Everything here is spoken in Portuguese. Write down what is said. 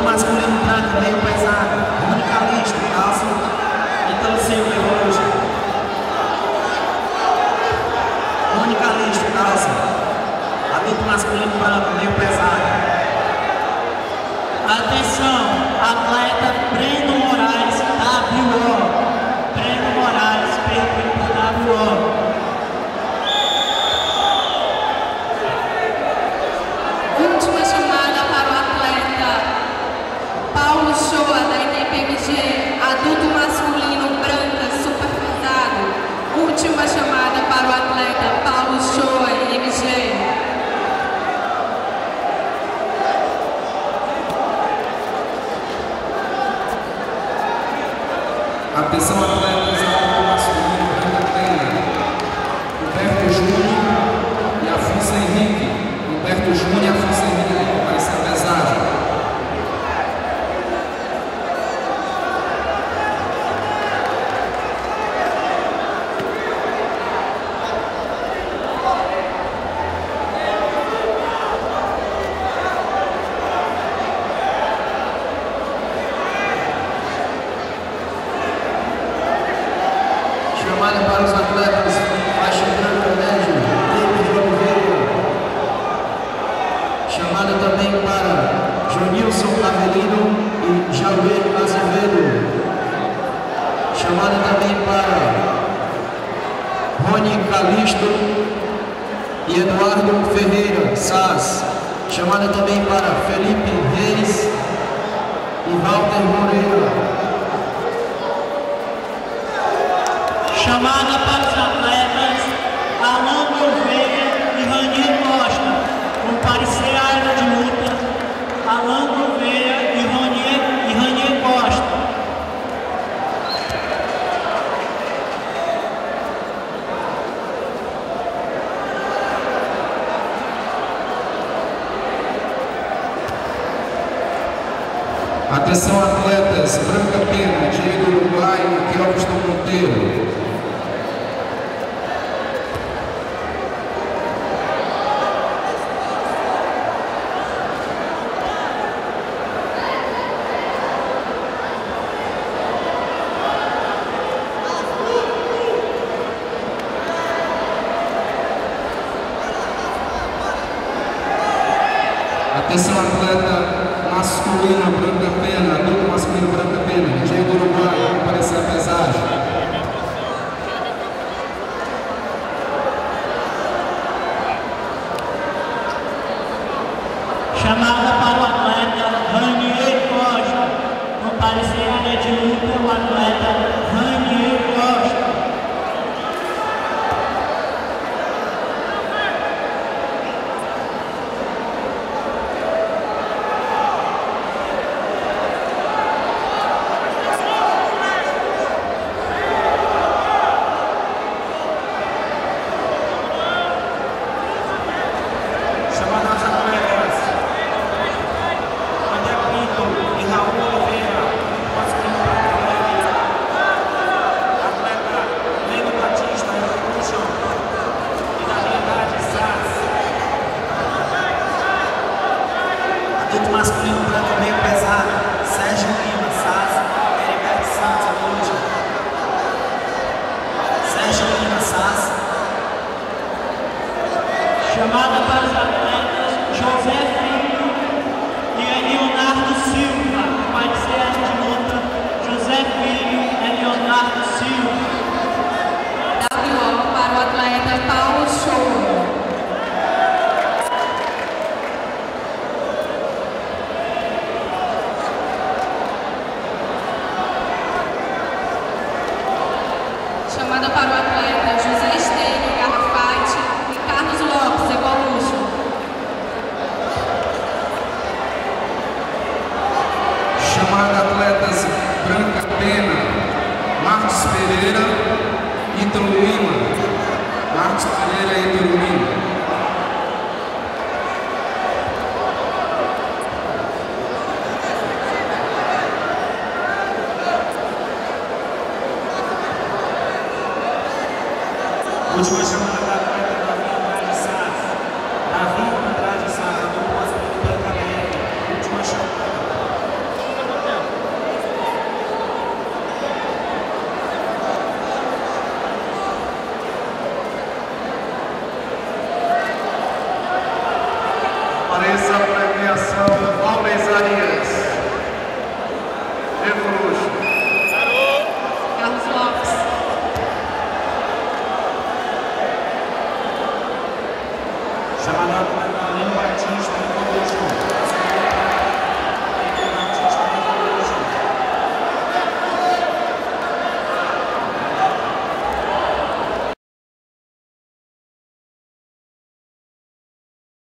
Adulto masculino branco, meio pesado. Mônica Listo, calça. Ítalo Silva, hoje. Mônica Listo, calça. Adulto masculino branco, meio pesado. Atenção, atleta Breno Moraes, WO. Breno Moraes, perfil WO. Última chamada para o atleta Paulo Shoa, da INPMG, adulto masculino, branca, super pesado. Última chamada para o atleta Paulo Shoa, IMG. Atenção, atletas, adulto masculino, branca pena. Humberto Júnior e Afonso Henrique. Humberto Júnior e Afonso Henrique, vai ser pesagem. Chamada para os atletas, faixa branca, médio, David Oliveira. Chamada também para Jonilson Avelino e Jair Azevedo. Chamada também para Rony Calisto e Eduardo Ferreira Saz. Chamada também para Felipe Reis e Walter Moreira. Chamada para os atletas Alan Gouveia e Ranier Costa. Comparecer à área de luta Alan Gouveia e Ranier Costa. Atenção, atletas, Branca Pena, Diego Uruguai e Kelvin Monteiro. Atenção, atleta masculino, branca pena, adulto masculino, branca pena, Diego Uruguai, aparecer a pesagem. Chamada para o atleta Ranier Costa. Comparecer à área de luta o atleta Ranier Costa. Adulto masculino branco meio pesado, Sérgio Lima, Saz, Heriberto Santos, hoje. Sérgio Lima, Saz. Chamada para os atletas José Filho e Leonardo Silva. Vai ser a de luta José Filho e Leonardo Silva. WO para o atleta Paulo Shoa. Chamada para o atleta José Estênio, Garrafite e Carlos Lopes, Evolution. Chamada atletas Branca Pena, Marcos Pereira, Ítalo Lima. Marcos Pereira e Ítalo Lima. Última chamada da atleta Davi Andrade Saz. Davi Andrade Saz, adulto masculino branca média. Última chamada. Chamado Heleno Batista,